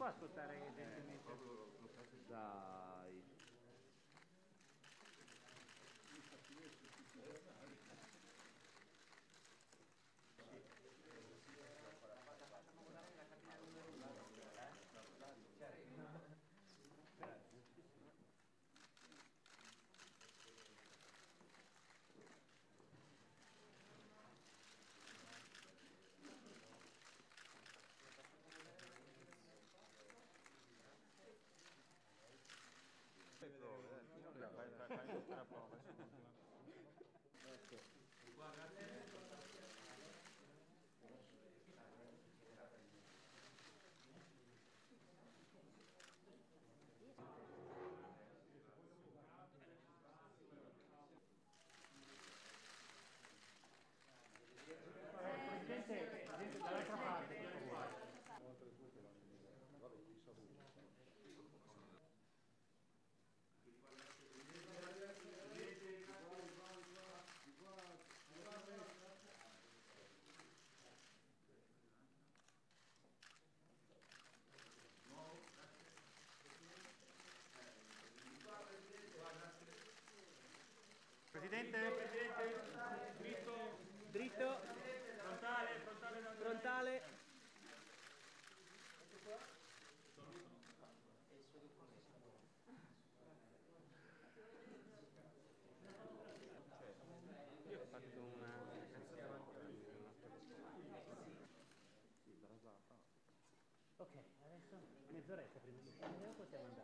può ascoltare gentilmente? Dai. Fai una prova. Presidente, dall'altra parte, per favore. Presidente, dritto, dritto, frontale. Io ho fatto una Ok, adesso mezz'oretta prima di scendere possiamo andare.